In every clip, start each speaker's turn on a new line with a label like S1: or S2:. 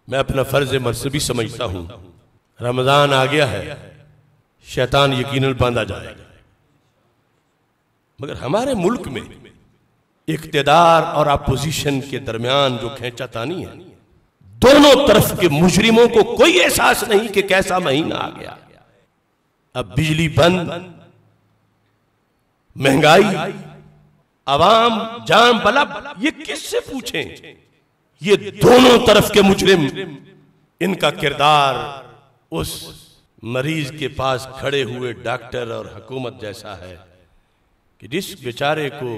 S1: मैं अपना फर्ज मरसबी समझता हूं। रमजान आ गया है, शैतान यकीनन बांधा जाएगा, मगर हमारे मुल्क में इख्तिदार और अपोजिशन के दरमियान जो खींचातानी है, दोनों तरफ के मुजरिमों को कोई एहसास नहीं कि कैसा महीना आ गया। अब बिजली बंद, महंगाई, अवाम जाम बलब, ये किससे पूछें? ये दोनों तरफ के मुजरिम, इनका किरदार उस मरीज के पास खड़े हुए डॉक्टर और हुकूमत जैसा है कि जिस बेचारे को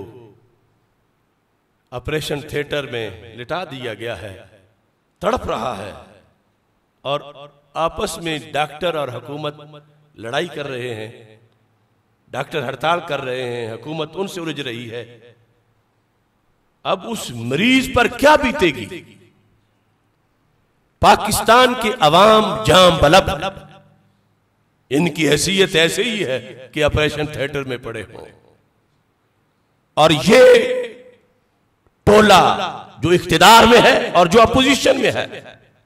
S1: ऑपरेशन थिएटर में लिटा दिया गया है, तड़प रहा है, और आपस में डॉक्टर और हुकूमत लड़ाई कर रहे हैं, डॉक्टर हड़ताल कर रहे हैं, हुकूमत उनसे उलझ रही है। अब उस मरीज पर क्या बीतेगी? पाकिस्तान के अवाम जाम बलब, इनकी हैसियत ऐसे ही है कि ऑपरेशन थिएटर में पड़े हों, और ये टोला जो इख्तिदार में है और जो अपोजिशन में है,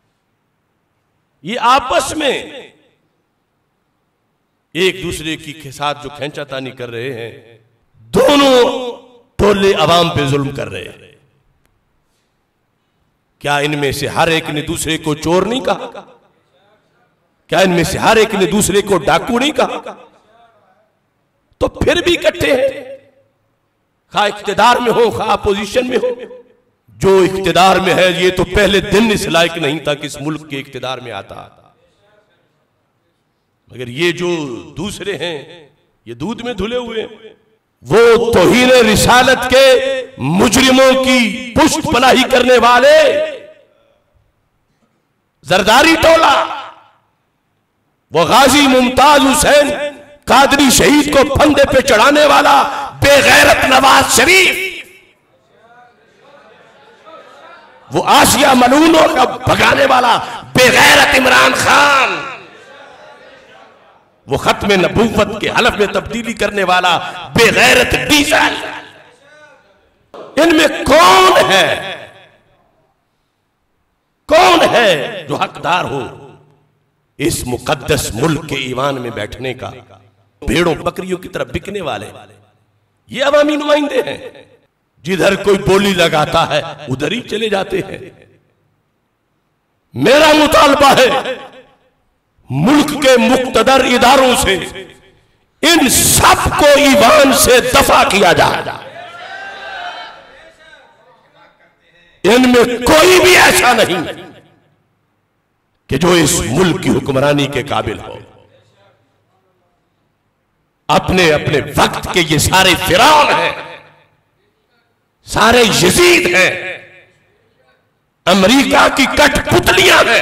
S1: ये आपस में एक दूसरे के साथ जो खींचातानी कर रहे हैं, दोनों टोले अवाम पे जुल्म कर रहे हैं। क्या इनमें से हर एक ने दूसरे को चोर नहीं कहा? क्या इनमें से हर एक ने दूसरे को डाकू नहीं कहा? तो फिर भी इकट्ठे हैं, खा इख्तिदार में हो, खा अपोजिशन में हो। जो इख्तिदार में है, ये तो पहले दिन इस लायक नहीं था कि इस मुल्क के इख्तिदार में आता, मगर ये जो दूसरे हैं, ये दूध में धुले हुए हैं। वो तौहीन रिसालत के मुजरिमों की पुष्ट पनाही करने वाले जरदारी टोला, वो गाजी मुमताज हुसैन कादरी शहीद को फंदे पे चढ़ाने वाला बेगैरत नवाज शरीफ, वो आसिया मलूनों का भगाने वाला बेगैरत इमरान खान, वो खत्म नबूवत के हलफ में तब्दीली करने वाला बेगैरत डीजल, इनमें कौन है जो हकदार हो इस मुकद्दस मुल्क के ईवान में बैठने का? भेड़ों बकरियों की तरफ बिकने वाले ये अवामी नुमाइंदे हैं। जिधर कोई बोली लगाता है उधर ही चले जाते हैं। मेरा मुतालबा है मुल्क के मुक्तदर इदारों से इन सब को ईवान से दफा किया जाए। इनमें कोई भी ऐसा नहीं कि जो इस मुल्क की हुक्मरानी के काबिल हो। अपने अपने वक्त के ये सारे फिरौन हैं, सारे यजीद हैं, अमेरिका की कठपुतलियां हैं,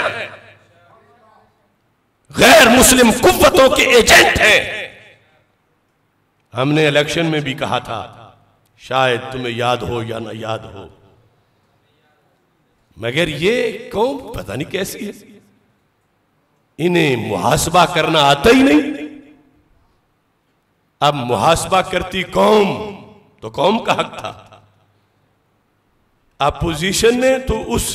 S1: गैर मुस्लिम कुव्वतों के एजेंट हैं। हमने इलेक्शन में भी कहा था, शायद तुम्हें याद हो या ना याद हो, मगर ये कौम पता नहीं कैसी है, इन्हें मुहासबा करना आता ही नहीं। अब मुहासबा करती कौम तो कौम का हक था। अपोजिशन ने तो उस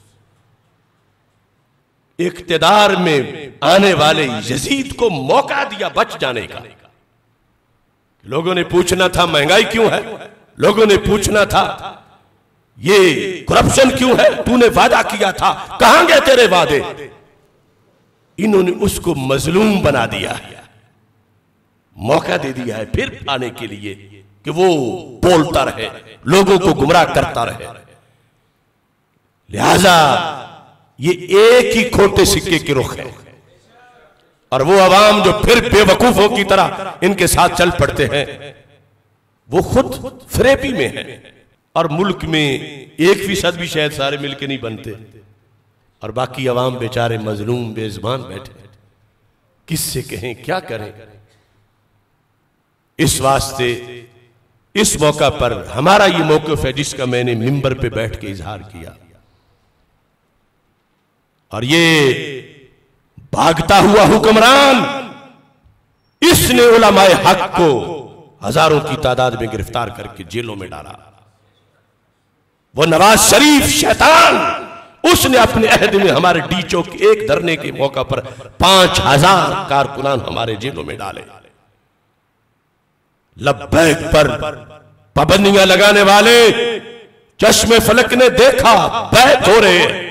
S1: इख्तिदार में आने वाले यजीद को मौका दिया बच जाने का। लोगों ने पूछना था महंगाई क्यों है, लोगों ने पूछना था ये करप्शन क्यों है, तूने वादा किया था, कहां गए तेरे वादे? इन्होंने उसको मजलूम बना दिया है, मौका दे दिया है फिर आने के लिए कि वो बोलता रहे, लोगों को गुमराह करता रहे। लिहाजा ये एक ही खोटे सिक्के की रुख है, और वो अवाम जो फिर बेवकूफों की तरह इनके साथ चल पड़ते हैं, वो खुद फरेबी में है। और मुल्क में 1% भी शायद सारे मिलके नहीं बनते, और बाकी अवाम बेचारे मजलूम बेजुबान बैठे, किससे कहें क्या करें। इस वास्ते इस मौका पर हमारा ये मौक़िफ़ है जिसका मैंने मिंबर पे बैठ के इजहार किया, और ये भागता हुआ हुक्मरान, इसने उलमाए हक को हजारों की तादाद में गिरफ्तार करके जेलों में डाला। वो नवाज शरीफ शैतान उसने अपने अहद में हमारे डीचों के एक धरने के मौका पर 5000 कारकुनान हमारे जेलों में डाले। लब्बैक पर पाबंदियां लगाने वाले चश्मे फलक ने देखा बैत हो रहे हैं,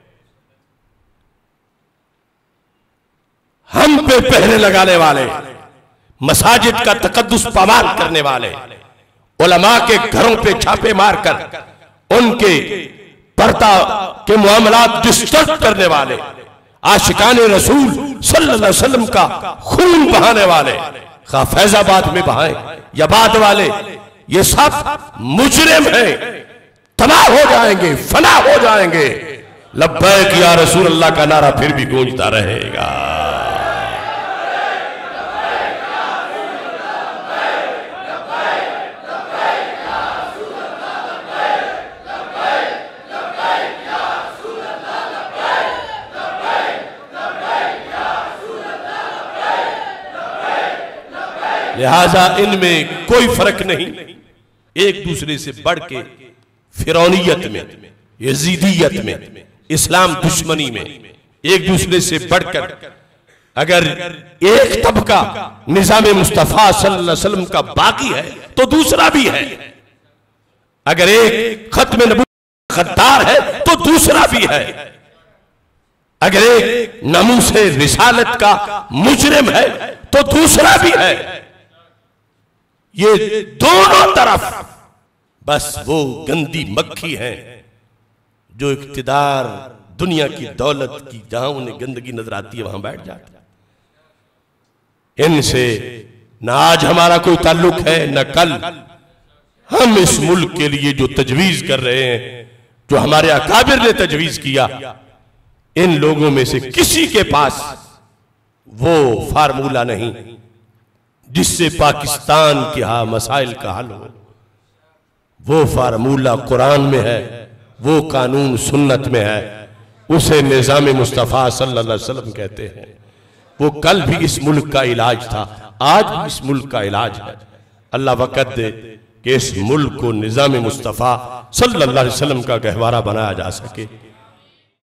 S1: हम पे पहरे लगाने वाले, मसाजिद का तकद्दुस पामाल करने वाले, उलमा के घरों पे छापे मारकर उनके पर्दा के मामलात डिस्टर्ब करने वाले, आशिकाने रसूल सल्लल्लाहु अलैहि वसल्लम का खून बहाने वाले, खा फैजाबाद में बहाए या बाद वाले, ये सब मुजरिम हैं, तबाह हो जाएंगे, फना हो जाएंगे। लब्बैक या रसूल अल्लाह का नारा फिर भी गूंजता रहेगा। लिहाजा इनमें कोई फर्क नहीं, एक दूसरे से बढ़ के फिरौनियत में, यजीदियत में, इस्लाम दुश्मनी में एक दूसरे से बढ़कर अगर एक तबका निजाम मुस्तफा सल्लल्लाहु अलैहि वसल्लम का बाकी है तो दूसरा भी है, अगर एक खत्म नबूवत गद्दार है तो दूसरा भी है, अगर एक नमूसे रिसालत का मुजरिम है तो दूसरा भी है। ये दोनों तरफ बस वो गंदी मक्खी है जो इख्तिदार दुनिया की दौलत की जहां उन्हें गंदगी नजर आती है वहां बैठ जाती है। इनसे न आज हमारा कोई ताल्लुक है न कल। हम इस मुल्क के लिए जो तजवीज कर रहे हैं, जो हमारे अकाबिर ने तजवीज किया, इन लोगों में से किसी के पास वो फार्मूला नहीं जिससे पाकिस्तान के मसाइल का हल हो। वो फार्मूला कुरान में है, वो कानून सुन्नत में है, उसे निजाम मुस्तफा सल्लल्लाहु अलैहि वसल्लम कहते हैं। वो कल भी इस मुल्क का इलाज था, आज भी इस मुल्क का इलाज है। अल्लाह वक़्त दे कि इस मुल्क को निजाम मुस्तफा सल्लल्लाहु अलैहि वसल्लम का गहवारा बनाया जा सके।